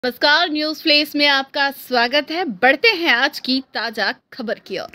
नमस्कार, news flesh में आपका स्वागत है। बढ़ते हैं आज की ताजा खबर की ओर।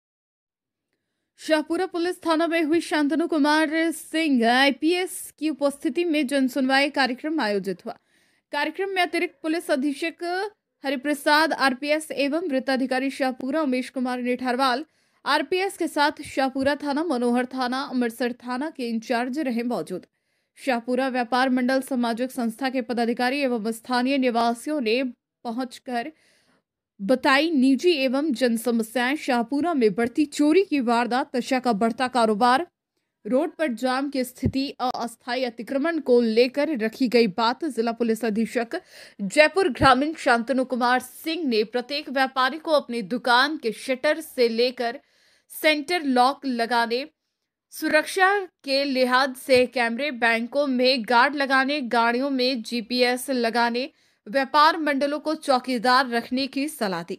शाहपुरा पुलिस थाना में हुई शांतनु कुमार सिंह आईपीएस की उपस्थिति में जनसुनवाई कार्यक्रम आयोजित हुआ। कार्यक्रम में अतिरिक्त पुलिस अधीक्षक हरिप्रसाद आरपीएस एवं वृत्ताधिकारी शाहपुरा उमेश कुमार निठारवाल आरपीएस के साथ शाहपुरा थाना, मनोहर थाना, अमृतसर थाना के इंचार्ज रहे मौजूद। शाहपुरा व्यापार मंडल सामाजिक संस्था के पदाधिकारी एवं स्थानीय निवासियों ने पहुंचकर बताई निजी एवं जन समस्याएं। शाहपुरा में बढ़ती चोरी की वारदात, नशा का बढ़ता कारोबार, रोड पर जाम की स्थिति, अस्थायी अतिक्रमण को लेकर रखी गई बात। जिला पुलिस अधीक्षक जयपुर ग्रामीण शांतनु कुमार सिंह ने प्रत्येक व्यापारी को अपनी दुकान के शटर से लेकर सेंटर लॉक लगाने, सुरक्षा के लिहाज से कैमरे, बैंकों में गार्ड लगाने, गाड़ियों में जीपीएस लगाने, व्यापार मंडलों को चौकीदार रखने की सलाह दी।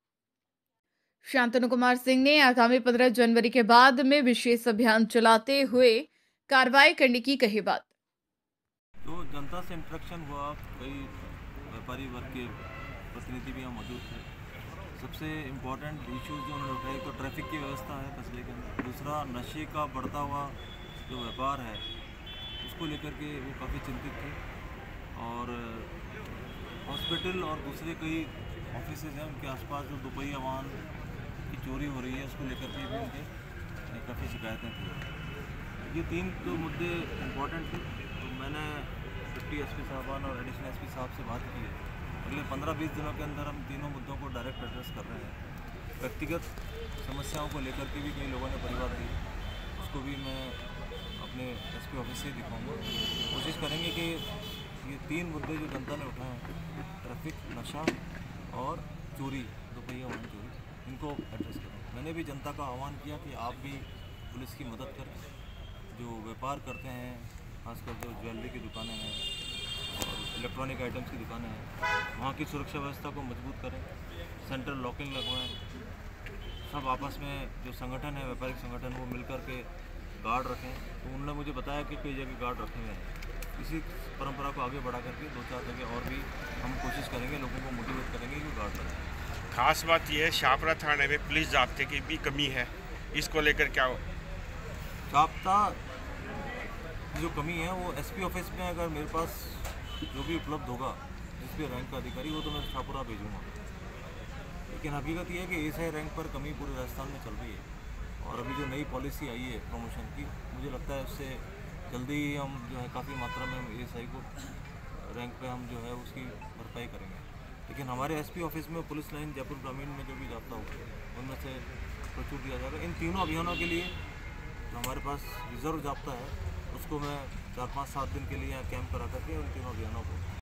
शांतनु कुमार सिंह ने आगामी 15 जनवरी के बाद में विशेष अभियान चलाते हुए कार्रवाई करने की कही बात। तो जनता से इंटरेक्शन हुआ, कई व्यापारी वर्ग के प्रतिनिधि भी यहाँ मौजूद थे। सबसे इम्पोर्टेंट इश्यूज जो उन्होंने उठाए तो ट्रैफिक की व्यवस्था है कस्बे के अंदर, दूसरा नशे का बढ़ता हुआ जो व्यापार है उसको लेकर के वो काफ़ी चिंतित थे, और हॉस्पिटल और दूसरे कई ऑफिसेज हैं उनके आसपास जो दोपहिया वाहन की चोरी हो रही है उसको लेकर के भी उनके काफ़ी शिकायतें थी। ये तीन जो मुद्दे इम्पोर्टेंट थे, तो मैंने डिप्टी एसपी साहबान और एडिशनल एसपी साहब से बात की है। अगले 15-20 दिनों के अंदर हम तीनों मुद्दों को डायरेक्ट एड्रेस कर रहे हैं। व्यक्तिगत समस्याओं को लेकर के भी कई लोगों ने परिवार दी, उसको भी मैं अपने एसपी ऑफिस से ही दिखाऊंगा। कोशिश करेंगे कि ये तीन मुद्दे जो जनता ने उठाए हैं, ट्रैफिक, नशा और चोरी, दोपहिया वाहन चोरी, इनको एड्रेस करें। मैंने भी जनता का आह्वान किया कि आप भी पुलिस की मदद करें। जो व्यापार करते हैं, खासकर जो ज्वेलरी की दुकानें हैं और इलेक्ट्रॉनिक आइटम्स की दुकानें हैं, वहाँ की सुरक्षा व्यवस्था को मजबूत करें, सेंट्रल लॉकिंग लगवाएं, सब आपस में जो संगठन है, व्यापारिक संगठन, वो मिलकर के गार्ड रखें। तो उन्होंने मुझे बताया कि कई जगह गार्ड रखे हुए हैं। इसी परंपरा को आगे बढ़ा करके 2-4 जगह और भी हम कोशिश करेंगे, लोगों को मोटिवेट करेंगे कि गार्ड लगाएं। खास बात यह है शाहपुरा थाने में पुलिस जाब्ते की भी कमी है, इसको लेकर क्या हो? जाब्ता जो कमी है वो एसपी ऑफिस में अगर मेरे पास जो भी उपलब्ध होगा, जिस भी रैंक का अधिकारी, वो तो मैं शाहपुरा भेजूँगा। लेकिन हकीकत ये है कि एएसआई रैंक पर कमी पूरे राजस्थान में चल रही है, और अभी जो नई पॉलिसी आई है प्रमोशन की, मुझे लगता है उससे जल्दी ही हम जो है काफ़ी मात्रा में एएसआई को रैंक पे हम जो है उसकी भरपाई करेंगे। लेकिन हमारे एसपी ऑफिस में पुलिस लाइन जयपुर ग्रामीण में जो भी जाता होगा उनमें से प्रचुर दिया जाएगा। इन तीनों अभियानों के लिए जो हमारे पास रिजर्व जाब्ता है उसको मैं 4-5-7 दिन के लिए यहाँ कैंप करा करके उन तीनों अभियानों को